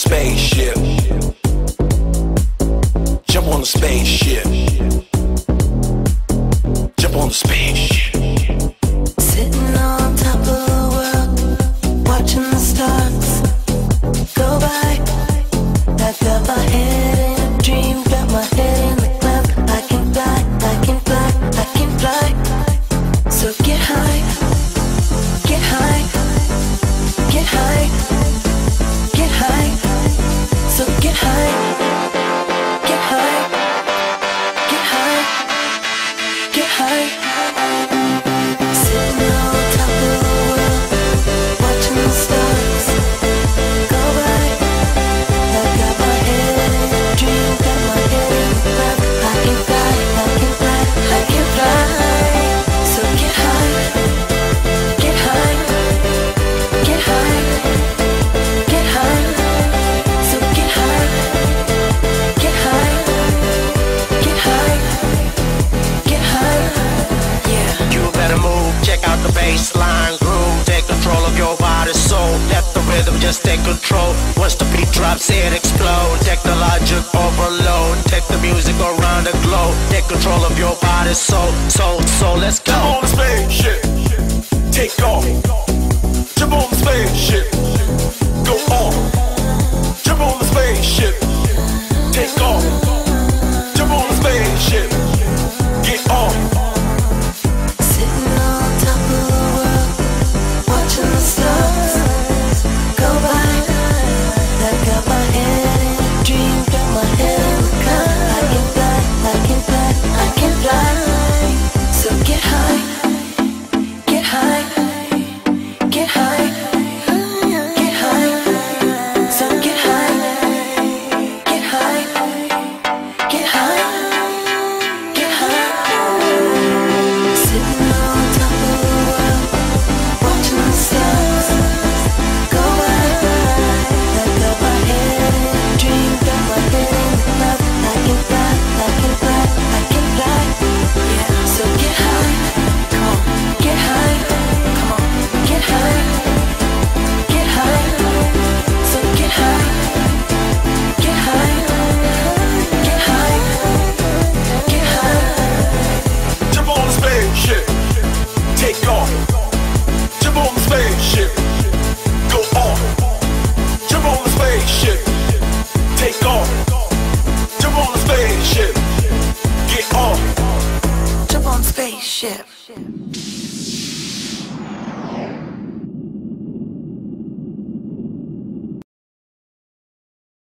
spaceship. Jump on the spaceship. Jump on the spaceship. Sitting on top of the world, watching the stars go by. I got my head in a dream, got my head in the clouds. I can fly, I can fly, I can fly. So get high, get high, get high, get high. So get high, get high, get high, get high. Sitting on top of the world, watching the stars go by. I got my head in a dream, got my head in the clouds. I can fly, I can fly, I can fly. So get high, get high, get high, get high. So get high, get high, get high, get high. Yeah. You better move, check out the baseline groove. Take control of your body, soul. Let the rhythm just take control. Once the beat drops, it explode. Technologic overload. Take the music around the globe. Take control of your body, soul. Let's go. Jump on the spaceship. Take off. Jump on the spaceship. Go on. Jump on the spaceship. Take off. Jump on the spaceship. Get on. Sitting on top of the world, watching the stars go by. I got my head in a dream, got my head in the clouds. I can fly, I can fly, I can fly. So get high, get high, get high, get high. So get high, get high, get high, get high. Sitting on top of the world, watching the stars go by. I got my head in a dream, got my head in the clouds. I can fly, I can fly, I can fly. Yeah, so get high, come on, get high, come on, get high, get high. So get high, get high, get high, get high. Jump on the spaceship. Take off. Jump on the spaceship. Go on. Jump on the spaceship. Take off. Jump on the spaceship. Get on. Jump on spaceship.